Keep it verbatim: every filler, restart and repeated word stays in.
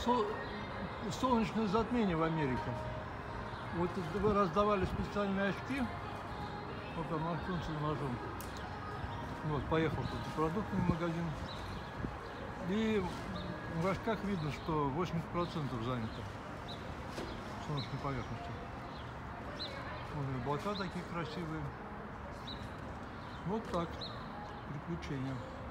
со- солнечное затмение в Америке. Вот раздавали специальные очки. Вот там на солнце ножом. Вот, поехал тут в продуктовый магазин. И в очках видно, что восемьдесят процентов занято солнечной поверхностью. Вот облака такие красивые. Вот так. Приключения.